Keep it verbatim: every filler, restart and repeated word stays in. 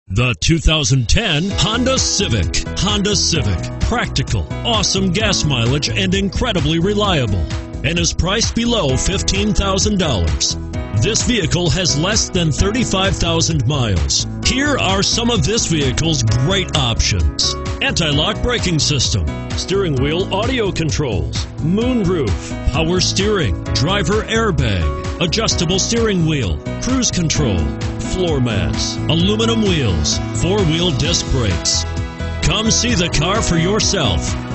The two thousand ten Honda Civic. Honda Civic. Practical, awesome gas mileage, and incredibly reliable. And is priced below fifteen thousand dollars. This vehicle has less than thirty-five thousand miles. Here are some of this vehicle's great options: anti-lock braking system, steering wheel audio controls, moonroof, power steering, driver airbag, adjustable steering wheel, cruise control, floor mats, aluminum wheels, four-wheel disc brakes. Come see the car for yourself.